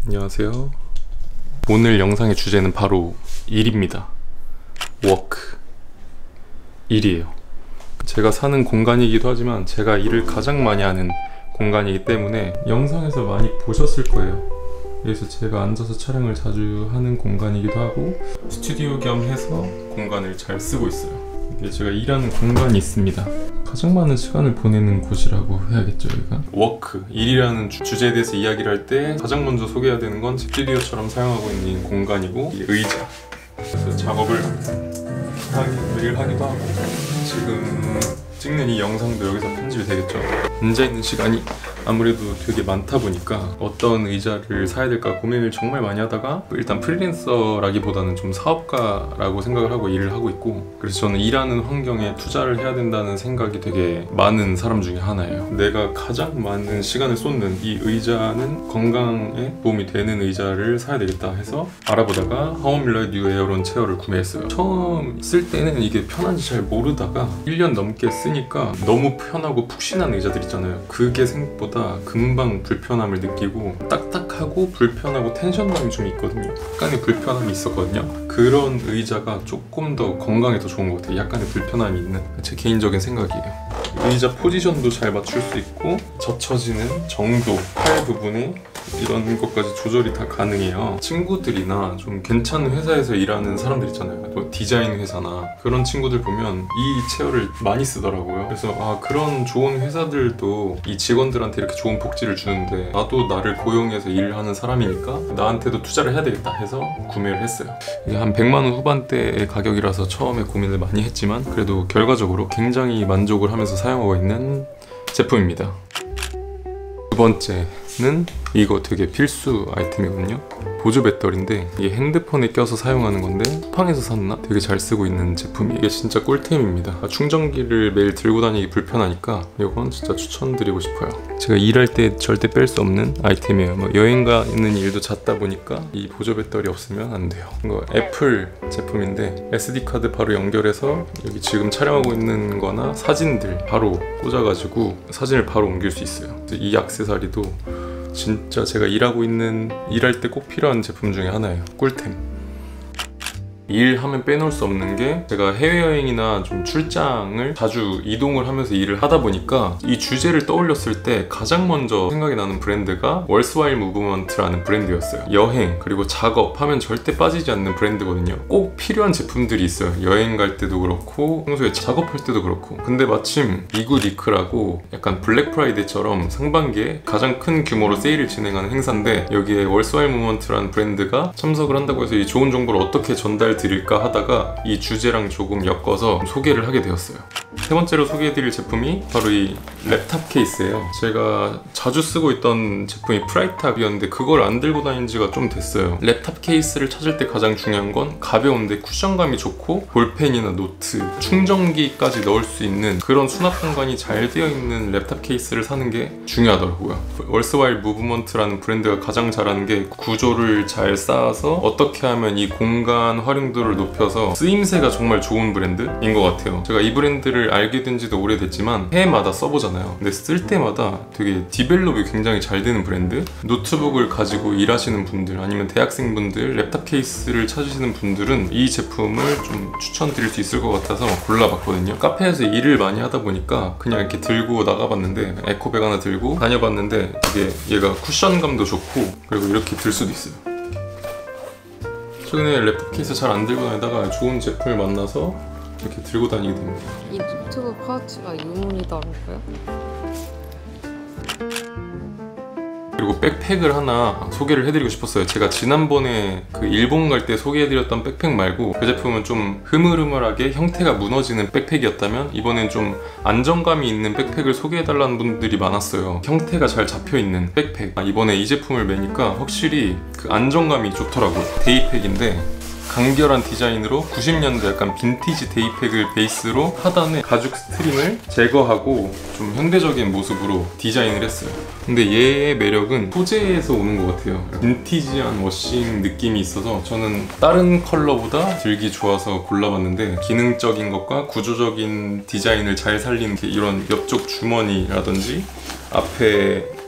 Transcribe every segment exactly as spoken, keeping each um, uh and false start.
안녕하세요. 오늘 영상의 주제는 바로 일입니다. 워크. 일이에요. 제가 사는 공간이기도 하지만 제가 일을 가장 많이 하는 공간이기 때문에 영상에서 많이 보셨을 거예요. 그래서 제가 앉아서 촬영을 자주 하는 공간이기도 하고 스튜디오 겸 해서 공간을 잘 쓰고 있어요. 이게 제가 일하는 공간이 있습니다. 가장 많은 시간을 보내는 곳이라고 해야겠죠, 여기가. 워크, 일이라는 주, 주제에 대해서 이야기를 할 때 가장 먼저 소개해야 되는 건 스튜디오처럼 사용하고 있는 공간이고 이 의자. 그래서 작업을 하기, 매일 하기도 하고 지금 찍는 이 영상도 여기서 편집이 되겠죠. 앉아있는 시간이 아무래도 되게 많다 보니까 어떤 의자를 사야 될까 고민을 정말 많이 하다가 일단 프리랜서라기보다는 좀 사업가라고 생각을 하고 일을 하고 있고, 그래서 저는 일하는 환경에 투자를 해야 된다는 생각이 되게 많은 사람 중에 하나예요. 내가 가장 많은 시간을 쏟는 이 의자는 건강에 도움이 되는 의자를 사야 되겠다 해서 알아보다가 하워밀러의 뉴 에어론 체어를 구매했어요. 처음 쓸 때는 이게 편한지 잘 모르다가 일 년 넘게 쓰니까 너무 편하고 푹신한 의자들 있잖아요. 그게 생각보다 금방 불편함을 느끼고 딱딱하고 불편하고 텐션감이 좀 있거든요. 약간의 불편함이 있었거든요. 그런 의자가 조금 더 건강에 더 좋은 것 같아요. 약간의 불편함이 있는, 제 개인적인 생각이에요. 의자 포지션도 잘 맞출 수 있고 젖혀지는 정도, 팔 부분에 이런 것까지 조절이 다 가능해요. 친구들이나 좀 괜찮은 회사에서 일하는 사람들 있잖아요. 또 디자인 회사나 그런 친구들 보면 이 체어를 많이 쓰더라고요. 그래서 아, 그런 좋은 회사들도 이 직원들한테 이렇게 좋은 복지를 주는데 나도 나를 고용해서 일하는 사람이니까 나한테도 투자를 해야 되겠다 해서 구매를 했어요. 이게 한 백만 원 후반대의 가격이라서 처음에 고민을 많이 했지만 그래도 결과적으로 굉장히 만족을 하면서 사용하고 있는 제품입니다. 두 번째는 이거 되게 필수 아이템이거든요. 보조 배터리인데 이게 핸드폰에 껴서 사용하는 건데 쿠팡에서 샀나? 되게 잘 쓰고 있는 제품이에요. 이게 진짜 꿀템입니다. 충전기를 매일 들고 다니기 불편하니까 이건 진짜 추천드리고 싶어요. 제가 일할 때 절대 뺄 수 없는 아이템이에요. 뭐 여행 가는 일도 잦다 보니까 이 보조 배터리 없으면 안 돼요. 이거 애플 제품인데 에스디 카드 바로 연결해서 여기 지금 촬영하고 있는 거나 사진들 바로 꽂아가지고 사진을 바로 옮길 수 있어요. 이 액세서리도 진짜 제가 일하고 있는, 일할 때 꼭 필요한 제품 중에 하나예요. 꿀템. 일하면 빼놓을 수 없는 게 제가 해외여행이나 좀 출장을 자주 이동을 하면서 일을 하다 보니까 이 주제를 떠올렸을 때 가장 먼저 생각이 나는 브랜드가 월스와일 무브먼트라는 브랜드였어요. 여행 그리고 작업하면 절대 빠지지 않는 브랜드거든요. 꼭 필요한 제품들이 있어요. 여행 갈 때도 그렇고 평소에 작업할 때도 그렇고. 근데 마침 이굿이크라고 약간 블랙 프라이데이처럼 상반기에 가장 큰 규모로 세일을 진행하는 행사인데 여기에 월스와일 무브먼트라는 브랜드가 참석을 한다고 해서 이 좋은 정보를 어떻게 전달 드릴까 하다가 이 주제랑 조금 엮어서 소개를 하게 되었어요. 세 번째로 소개해드릴 제품이 바로 이 랩탑 케이스예요. 제가 자주 쓰고 있던 제품이 프라이탑이었는데 그걸 안 들고 다닌 지가 좀 됐어요. 랩탑 케이스를 찾을 때 가장 중요한 건 가벼운데 쿠션감이 좋고 볼펜이나 노트, 충전기까지 넣을 수 있는 그런 수납 공간이 잘 되어 있는 랩탑 케이스를 사는 게 중요하더라고요. 월스와일 무브먼트라는 브랜드가 가장 잘하는 게 구조를 잘 쌓아서 어떻게 하면 이 공간 활용도를 높여서 쓰임새가 정말 좋은 브랜드인 것 같아요. 제가 이 브랜드를 알게 된 지도 오래됐지만 해마다 써보잖아요. 근데 쓸 때마다 되게 디벨롭이 굉장히 잘 되는 브랜드? 노트북을 가지고 일하시는 분들 아니면 대학생분들 랩탑 케이스를 찾으시는 분들은 이 제품을 좀 추천드릴 수 있을 것 같아서 골라봤거든요. 카페에서 일을 많이 하다 보니까 그냥 이렇게 들고 나가봤는데 에코백 하나 들고 다녀봤는데 되게 얘가 쿠션감도 좋고 그리고 이렇게 들 수도 있어요. 최근에 랩탑 케이스 잘 안 들고 다니다가 좋은 제품을 만나서 이렇게 들고 다니게 됩니다. 이 노트북 파우치가 유문이더라고요. 그리고 백팩을 하나 소개를 해드리고 싶었어요. 제가 지난번에 그 일본 갈 때 소개해드렸던 백팩 말고 그 제품은 좀 흐물흐물하게 형태가 무너지는 백팩이었다면 이번엔 좀 안정감이 있는 백팩을 소개해달라는 분들이 많았어요. 형태가 잘 잡혀있는 백팩. 아, 이번에 이 제품을 매니까 확실히 그 안정감이 좋더라고요. 데이팩인데 간결한 디자인으로 구십 년대 약간 빈티지 데이팩을 베이스로 하단에 가죽 스트링을 제거하고 좀 현대적인 모습으로 디자인을 했어요. 근데 얘의 매력은 소재에서 오는 것 같아요. 빈티지한 워싱 느낌이 있어서 저는 다른 컬러보다 들기 좋아서 골라봤는데 기능적인 것과 구조적인 디자인을 잘 살린 이런 옆쪽 주머니라든지 앞에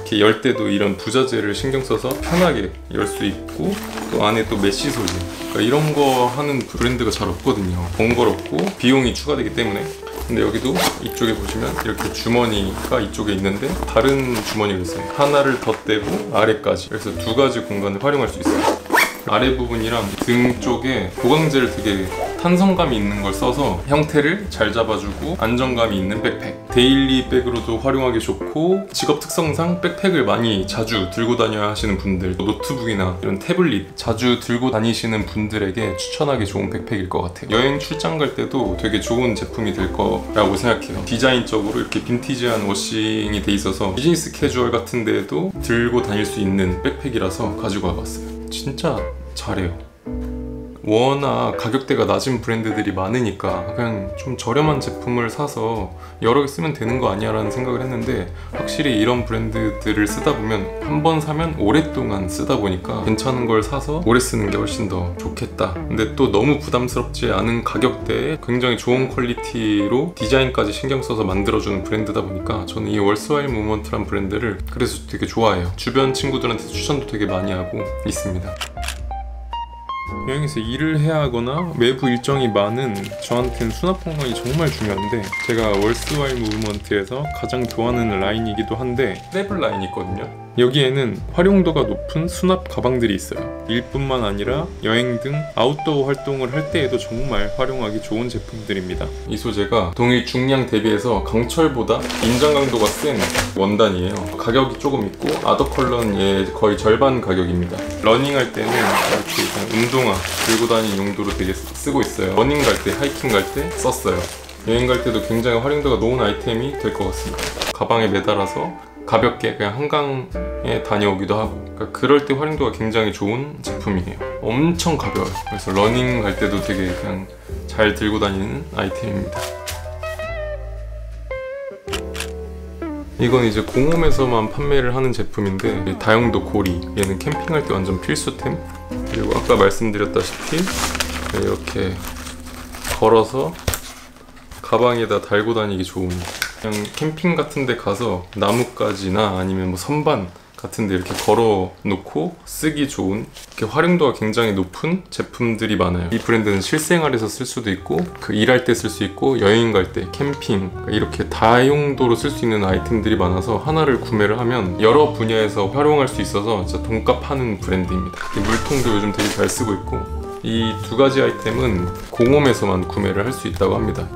이렇게 열 때도 이런 부자재를 신경 써서 편하게 열 수 있고, 또 안에 또 메쉬 소재, 그러니까 이런 거 하는 브랜드가 잘 없거든요. 번거롭고 비용이 추가되기 때문에. 근데 여기도 이쪽에 보시면 이렇게 주머니가 이쪽에 있는데 다른 주머니가 있어요. 하나를 덧대고 아래까지, 그래서 두 가지 공간을 활용할 수 있어요. 아래 부분이랑 등 쪽에 보강재를 되게 탄성감이 있는 걸 써서 형태를 잘 잡아주고 안정감이 있는 백팩. 데일리 백으로도 활용하기 좋고, 직업 특성상 백팩을 많이 자주 들고 다녀야 하시는 분들, 노트북이나 이런 태블릿 자주 들고 다니시는 분들에게 추천하기 좋은 백팩일 것 같아요. 여행 출장 갈 때도 되게 좋은 제품이 될 거라고 생각해요. 디자인적으로 이렇게 빈티지한 워싱이 돼 있어서 비즈니스 캐주얼 같은 데에도 들고 다닐 수 있는 백팩이라서 가지고 와봤어요. 진짜 잘해요. 워낙 가격대가 낮은 브랜드들이 많으니까 그냥 좀 저렴한 제품을 사서 여러 개 쓰면 되는 거 아니야 라는 생각을 했는데, 확실히 이런 브랜드들을 쓰다 보면 한 번 사면 오랫동안 쓰다 보니까 괜찮은 걸 사서 오래 쓰는 게 훨씬 더 좋겠다. 근데 또 너무 부담스럽지 않은 가격대에 굉장히 좋은 퀄리티로 디자인까지 신경 써서 만들어주는 브랜드다 보니까 저는 이 월스와일 무브먼트란 브랜드를 그래서 되게 좋아해요. 주변 친구들한테 추천도 되게 많이 하고 있습니다. 여행에서 일을 해야 하거나 외부 일정이 많은 저한테는 수납 공간이 정말 중요한데, 제가 월스와일 무브먼트에서 가장 좋아하는 라인이기도 한데 트래블 라인이 있거든요. 여기에는 활용도가 높은 수납 가방들이 있어요. 일뿐만 아니라 여행 등 아웃도어 활동을 할 때에도 정말 활용하기 좋은 제품들입니다. 이 소재가 동일 중량 대비해서 강철보다 인장 강도가 센 원단이에요. 가격이 조금 있고 아더 컬러는 얘 거의 절반 가격입니다. 러닝할 때는 이렇게 운동화 들고 다니는 용도로 되게 쓰고 있어요. 러닝 갈 때, 하이킹 갈 때 썼어요. 여행 갈 때도 굉장히 활용도가 높은 아이템이 될 것 같습니다. 가방에 매달아서 가볍게 그냥 한강에 다녀오기도 하고, 그러니까 그럴 때 활용도가 굉장히 좋은 제품이에요. 엄청 가벼워요. 그래서 러닝 갈 때도 되게 그냥 잘 들고 다니는 아이템입니다. 이건 이제 공홈에서만 판매를 하는 제품인데, 다용도 고리, 얘는 캠핑할 때 완전 필수템. 그리고 아까 말씀드렸다시피 이렇게 걸어서 가방에다 달고 다니기 좋은, 그냥 캠핑 같은 데 가서 나뭇가지나 아니면 뭐 선반 같은 데 이렇게 걸어 놓고 쓰기 좋은, 이렇게 활용도가 굉장히 높은 제품들이 많아요. 이 브랜드는 실생활에서 쓸 수도 있고, 그 일할 때 쓸 수 있고, 여행 갈 때, 캠핑, 이렇게 다용도로 쓸 수 있는 아이템들이 많아서 하나를 구매를 하면 여러 분야에서 활용할 수 있어서 진짜 돈값 하는 브랜드입니다. 이 물통도 요즘 되게 잘 쓰고 있고, 이 두 가지 아이템은 공홈에서만 구매를 할 수 있다고 합니다.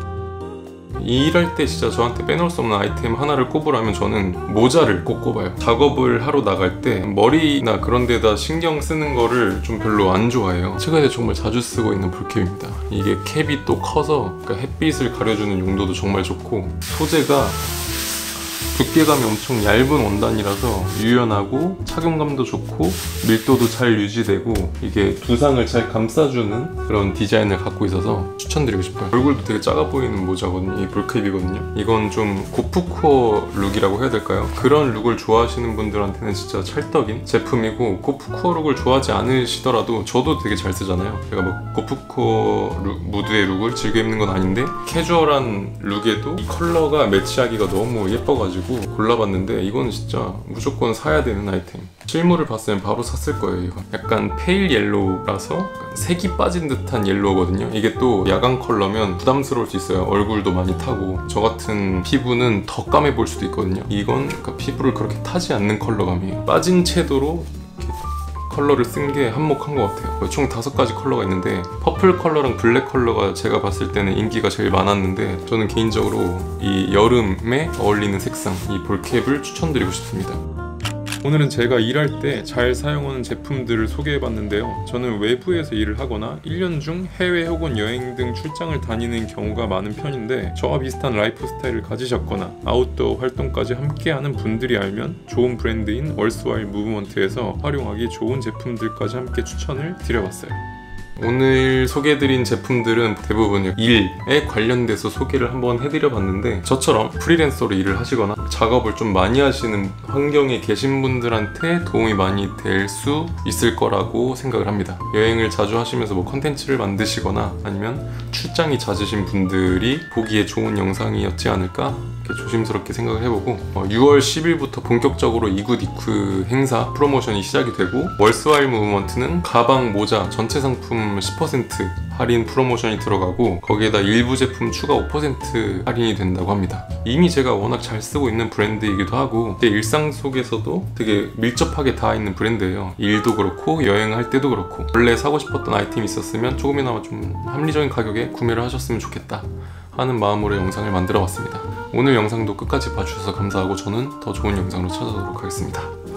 일할 때 진짜 저한테 빼놓을 수 없는 아이템 하나를 꼽으라면 저는 모자를 꼭 꼽아요. 작업을 하러 나갈 때 머리나 그런 데다 신경 쓰는 거를 좀 별로 안 좋아해요. 최근에 정말 자주 쓰고 있는 볼캡입니다. 이게 캡이 또 커서 그러니까 햇빛을 가려주는 용도도 정말 좋고, 소재가 두께감이 엄청 얇은 원단이라서 유연하고 착용감도 좋고 밀도도 잘 유지되고, 이게 두상을 잘 감싸주는 그런 디자인을 갖고 있어서 추천드리고 싶어요. 얼굴도 되게 작아 보이는 모자거든요. 이 볼캡이거든요. 이건 좀 고프코어 룩이라고 해야 될까요? 그런 룩을 좋아하시는 분들한테는 진짜 찰떡인 제품이고, 고프코어 룩을 좋아하지 않으시더라도 저도 되게 잘 쓰잖아요. 제가 뭐 고프코어 룩, 무드의 룩을 즐겨 입는 건 아닌데 캐주얼한 룩에도 이 컬러가 매치하기가 너무 예뻐가지고 골라봤는데, 이건 진짜 무조건 사야 되는 아이템. 실물을 봤으면 바로 샀을 거예요. 이거 약간 페일 옐로우라서 색이 빠진 듯한 옐로우거든요. 이게 또 야간 컬러면 부담스러울 수 있어요. 얼굴도 많이 타고, 저 같은 피부는 더 까매 보일 수도 있거든요. 이건 그러니까 피부를 그렇게 타지 않는 컬러감이에요. 빠진 채도로 컬러를 쓴 게 한몫한 것 같아요. 총 다섯 가지 컬러가 있는데 퍼플 컬러랑 블랙 컬러가 제가 봤을 때는 인기가 제일 많았는데, 저는 개인적으로 이 여름에 어울리는 색상, 이 볼캡을 추천드리고 싶습니다. 오늘은 제가 일할 때 잘 사용하는 제품들을 소개해봤는데요. 저는 외부에서 일을 하거나 일 년 중 해외 혹은 여행 등 출장을 다니는 경우가 많은 편인데, 저와 비슷한 라이프 스타일을 가지셨거나 아웃도어 활동까지 함께하는 분들이 알면 좋은 브랜드인 월스와일 무브먼트에서 활용하기 좋은 제품들까지 함께 추천을 드려봤어요. 오늘 소개해드린 제품들은 대부분 일에 관련돼서 소개를 한번 해드려 봤는데, 저처럼 프리랜서로 일을 하시거나 작업을 좀 많이 하시는 환경에 계신 분들한테 도움이 많이 될 수 있을 거라고 생각을 합니다. 여행을 자주 하시면서 뭐 컨텐츠를 만드시거나 아니면 출장이 잦으신 분들이 보기에 좋은 영상이었지 않을까 이렇게 조심스럽게 생각을 해보고, 어, 유월 십일부터 본격적으로 이굿 이쿠 행사 프로모션이 시작이 되고, 월스와일 무브먼트는 가방, 모자, 전체 상품 십 퍼센트 할인 프로모션이 들어가고, 거기에다 일부 제품 추가 오 퍼센트 할인이 된다고 합니다. 이미 제가 워낙 잘 쓰고 있는 브랜드이기도 하고 제 일상 속에서도 되게 밀접하게 닿아 있는 브랜드예요. 일도 그렇고 여행할 때도 그렇고, 원래 사고 싶었던 아이템이 있었으면 조금이나마 좀 합리적인 가격에 구매를 하셨으면 좋겠다 하는 마음으로 영상을 만들어 봤습니다. 오늘 영상도 끝까지 봐주셔서 감사하고 저는 더 좋은 영상으로 찾아오도록 하겠습니다.